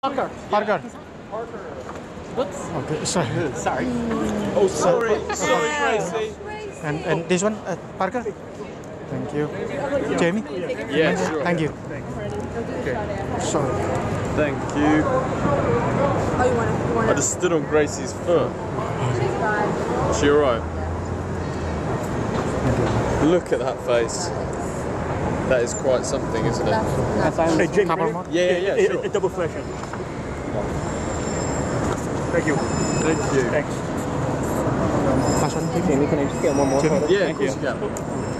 Parker. Parker. Whoops. Okay, sorry. Sorry. Oh, sorry, sorry, Gracie. And this one, Parker. Thank you. Jamie. Yeah, sure. Thank you. Okay. Sorry. Thank you. Oh, you want I just stood on Gracie's foot. Is she alright? Look at that face. That is quite something, isn't it? Hey, Jamie, Couple more. Yeah, sure. A double flash. Thank you. Thank you. Thanks. Last one, Jamie. Jamie, can I just get one more photo? Yeah, of course you can.